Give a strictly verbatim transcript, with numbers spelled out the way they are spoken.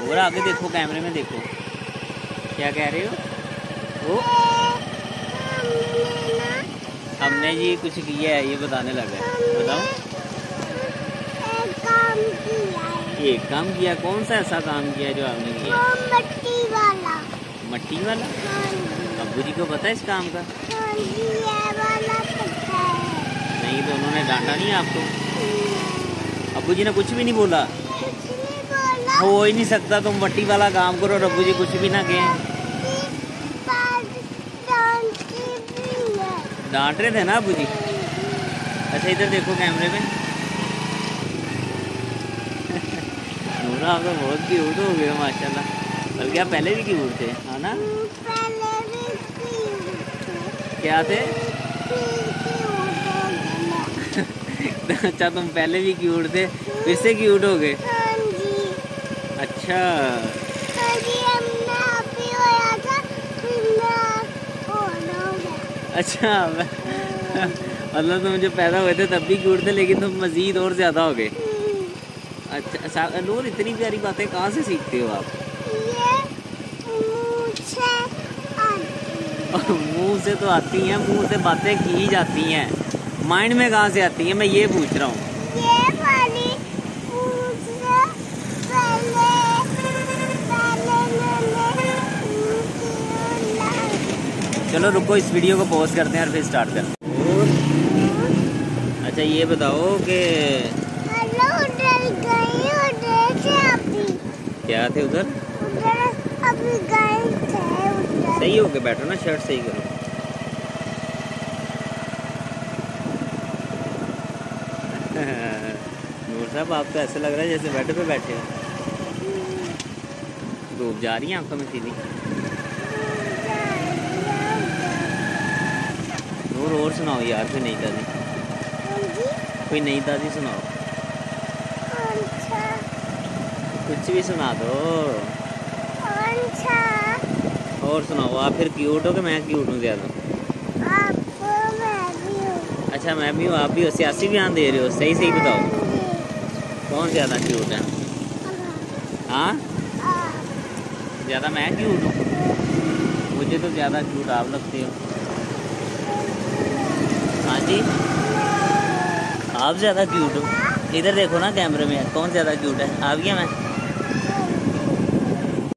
और आगे देखो, कैमरे में देखो, क्या कह रहे हो? वो हमने जी कुछ किया है, ये बताने लगा है। बताओ। एक काम किया है। एक काम किया? कौन सा ऐसा काम किया जो आपने किया? वो मट्टी वाला। मट्टी वाला? हाँ जी। अब्बू जी को पता है इस काम का? हाँ जी, ये वाला पता है। नहीं तो उन्होंने डांटा नहीं आपको? अब्बू जी ने कुछ भी नहीं बोला? कुछ नहीं बोला। हो ही नहीं सकता, तुम मट्टी वाला काम करो और अब्बू जी कुछ भी ना कहें। डांट रहे थे ना अब्बू जी? अच्छा इधर देखो कैमरे में। नूरा आप तो बहुत क्यूट हो गए माशाल्लाह। बल्कि आप पहले भी क्यूट थे, है ना? पहले भी क्यूट। क्या थे? क्यूट। अच्छा तुम पहले भी क्यूट थे, फिर से क्यूट हो गए? हाँ जी। अच्छा। हाँ जी, हमने अभी होया था, फिर मैं और हो गया। अच्छा मतलब तुम जब पैदा हुए थे तब भी क्यूट थे, लेकिन तुम मजीद और ज्यादा हो गए। अच्छा नूर, इतनी प्यारी बातें कहाँ से सीखते हो आप? ये मुँह से आती है। मुंह से तो आती हैं, मुंह से बातें की ही जाती हैं, माइंड में कहाँ से आती हैं, मैं ये पूछ रहा हूँ। ये वाली मुँह से पहले पहले मैंने। चलो रुको, इस वीडियो को पॉज करते हैं और फिर स्टार्ट करते हैं। अच्छा ये बताओ कि हेलो, उधर गई, उधर से अभी। क्या थे उधर? उधर अभी गए थे उधर। सही हो के बैठो ना, शर्ट सही करो। नूर साहब आप तो ऐसे लग रहा है जैसे बेड पे बैठे हो। धूप जा रही है आंखों में सीधी। नूर और सुनाओ यार, कोई नई ताज़ी, कोई नई ताज़ी सुनाओ। अच्छा। कुछ भी सुना दो। अच्छा। और सुनाओ। आप फिर क्यूट हो कि मैं क्यूट हूँ ज़्यादा? आपको मैं भी हूँ। अच्छा मैं भी हूँ, आप भी हो। सियासी बयान दे रहे हो? सही सही बताओ, कौन ज़्यादा क्यूट है? हाँ ज़्यादा मैं क्यूट हूँ? मुझे तो ज़्यादा क्यूट आप लगते हो। हाँ जी, आप ज़्यादा क्यूट हो। इधर देखो ना कैमरे में, कौन ज़्यादा क्यूट है, आप या मैं?